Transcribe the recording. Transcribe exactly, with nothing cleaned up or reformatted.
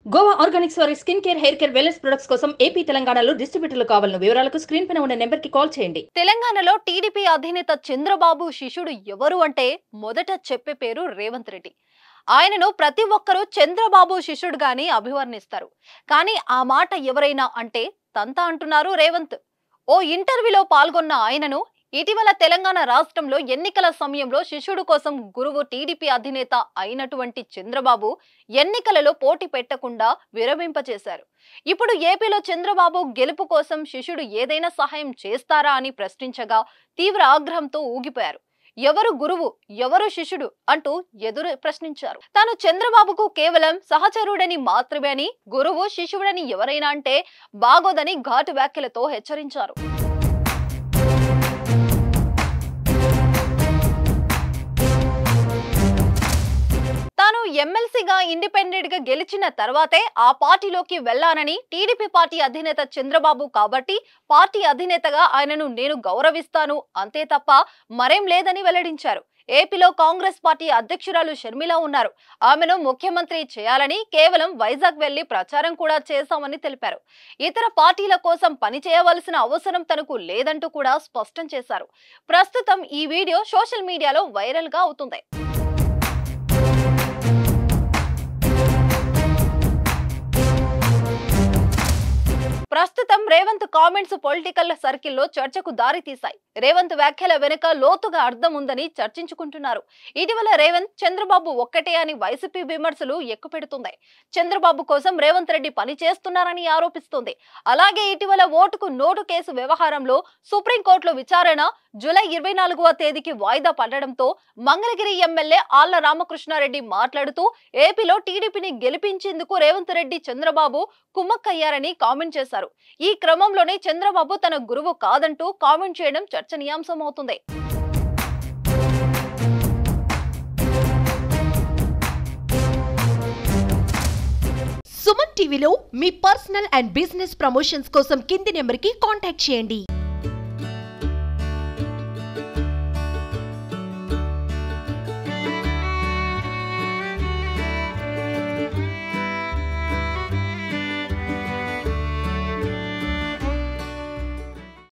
Goa organics వారి skin care, hair care, wellness products కోసం AP తెలంగాణలో డిస్ట్రిబ్యూటర్లు కావాలను వివరాలకు స్క్రీన్ పైన ఉన్న నెంబర్ కి కాల్ చేయండి. తెలంగాణలో టీడీపీ అధినేత చంద్రబాబు శిష్యుడు ఎవరు అంటే మొదట చెప్పే పేరు రేవంత్ రెడ్డి. ఆయనను ప్రతి ఒక్కరూ చంద్రబాబు శిష్యుడుగాని అభివర్ణిస్తారు. కానీ ఆ మాట ఎవరైనా అంటే తంతా అంటున్నారు రేవంత్. ఓ ఇంటర్వ్యూలో పాల్గొన్న ఆయనను ఇటీవల తెలంగాణ రాష్ట్రంలో ఎన్నికల సమయంలో శిష్యుడు కోసం గురువు టీడీపీ అధినేత అయినటువంటి చంద్రబాబు ఎన్నికలలో పోటీ పెట్టకుండా విరమింపచేశారు. ఇప్పుడు ఏపీలో చంద్రబాబు గెలుపు కోసం శిష్యుడు ఏదైనా సహాయం చేస్తారా అని ప్రశ్నించగా తీవ్ర ఆగ్రహంతో ఊగిపోయారు. ఎవరు గురువు, ఎవరు శిష్యుడు అంటూ ఎదురు ప్రశ్నించారు. తాను చంద్రబాబుకు కేవలం సహచరుడని మాత్రమే అని, గురువు శిష్యుడని ఎవరైనా అంటే బాగోదని ఘాటు వ్యాఖ్యలతో హెచ్చరించారు. తాను ఎమ్మెల్సీగా ఇండిపెండెంట్ గా గెలిచిన తర్వాతే ఆ పార్టీలోకి వెళ్లానని, టీడీపీ పార్టీ అధినేత చంద్రబాబు కాబట్టి పార్టీ అధినేతగా ఆయనను నేను గౌరవిస్తాను అంతే తప్ప మరేం లేదని వెల్లడించారు. ఏపీలో కాంగ్రెస్ పార్టీ అధ్యక్షురాలు షర్మిల ఉన్నారు. ఆమెను ముఖ్యమంత్రి చేయాలని కేవలం వైజాగ్ వెళ్లి ప్రచారం కూడా చేశామని తెలిపారు. ఇతర పార్టీల కోసం పనిచేయవలసిన అవసరం తనకు లేదంటూ కూడా స్పష్టం చేశారు. ప్రస్తుతం ఈ వీడియో సోషల్ మీడియాలో వైరల్ గా అవుతుంది. ప్రస్తుతం రేవంత్ కామెంట్స్ పొలిటికల్ సర్కిల్లో చర్చకు దారి తీశాయి. రేవంత్ వ్యాఖ్యల వెనుక లోతుగా అర్థం ఉందని చర్చించుకుంటున్నారు. ఇటీవల రేవంత్ చంద్రబాబు ఒక్కటే అని వైసీపీ విమర్శలు ఎక్కుపెడుతుంది. చంద్రబాబు కోసం రేవంత్ రెడ్డి పని చేస్తున్నారని ఆరోపిస్తుంది. అలాగే ఇటీవల ఓటుకు నోటు కేసు వ్యవహారంలో సుప్రీంకోర్టులో విచారణ జూలై ఇరవై నాలుగవ తేదీకి వాయిదా పడడంతో మంగళగిరి ఎమ్మెల్యే ఆళ్ల రామకృష్ణారెడ్డి మాట్లాడుతూ ఏపీలో టీడీపీని గెలిపించేందుకు రేవంత్ రెడ్డి చంద్రబాబు కుమ్మక్కయ్యారని కామెంట్ చేశారు. ఈ క్రమంలోనే చంద్రబాబు తన గురువు కాదంటూ కామెంట్ చేయడం చర్చనీయాంశమవుతుంది. సుమన్ టీవీలో మీ పర్సనల్ అండ్ బిజినెస్ ప్రమోషన్స్ కోసం కింది నెంబర్కి కాంటాక్ట్ చేయండి.